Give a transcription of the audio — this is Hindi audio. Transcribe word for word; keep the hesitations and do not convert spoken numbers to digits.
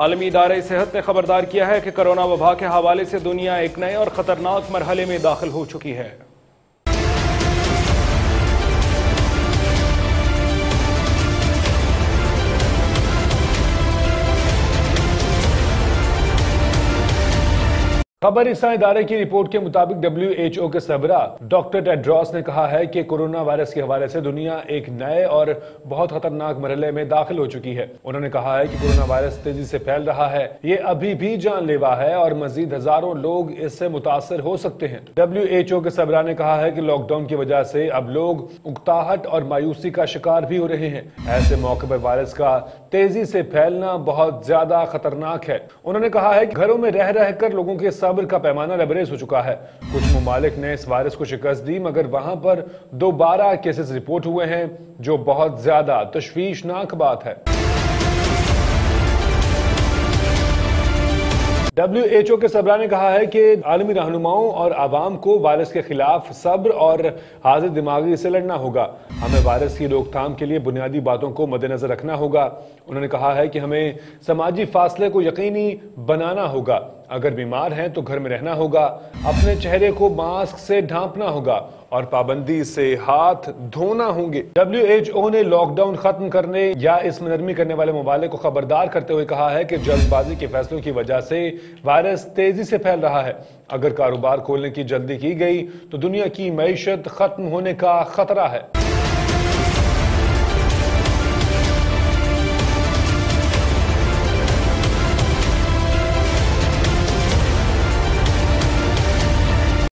आलमी इदारे सेहत ने खबरदार किया है कि कोरोना वबा के हवाले से दुनिया एक नए और खतरनाक मरहले में दाखिल हो चुकी है। खबर इसा इदारे की रिपोर्ट के मुताबिक डब्ल्यू एच ओ के सरबरा डॉक्टर टेड्रोस ने कहा है कि कोरोना वायरस के हवाले से दुनिया एक नए और बहुत खतरनाक मरहले में दाखिल हो चुकी है। उन्होंने कहा है कि कोरोना वायरस तेजी से फैल रहा है, ये अभी भी जानलेवा है और मजीद हजारों लोग इससे मुतासर हो सकते हैं। डब्ल्यू एच ओ के सरबरा ने कहा है कि लॉकडाउन की वजह से अब लोग उकताहट और मायूसी का शिकार भी हो रहे हैं। ऐसे मौके पर वायरस का तेजी से फैलना बहुत ज्यादा खतरनाक है। उन्होंने कहा है कि घरों में रह रहकर लोगों के सब्र का पैमाना लबरेज हो चुका है। कुछ ममालिक ने इस वायरस को शिकस्त दी, मगर वहां पर दोबारा केसेस रिपोर्ट हुए हैं, जो बहुत ज्यादा तशवीशनाक बात है। डब्ल्यू एच ओ के सरबराह ने कहा है कि आलमी रहनुमाओं और आवाम को वायरस के खिलाफ सब्र और हाजिर दिमागी से लड़ना होगा। हमें वायरस की रोकथाम के लिए बुनियादी बातों को मद्देनजर रखना होगा। उन्होंने कहा है कि हमें समाजी फासले को यकीनी बनाना होगा। अगर बीमार हैं तो घर में रहना होगा, अपने चेहरे को मास्क से ढांपना होगा और पाबंदी से हाथ धोना होंगे। डब्ल्यू एच ओ ने लॉकडाउन खत्म करने या इसमें नरमी करने वाले ममालिक को खबरदार करते हुए कहा है कि जल्दबाजी के फैसलों की वजह से वायरस तेजी से फैल रहा है। अगर कारोबार खोलने की जल्दी की गई तो दुनिया की मईशत खत्म होने का खतरा है।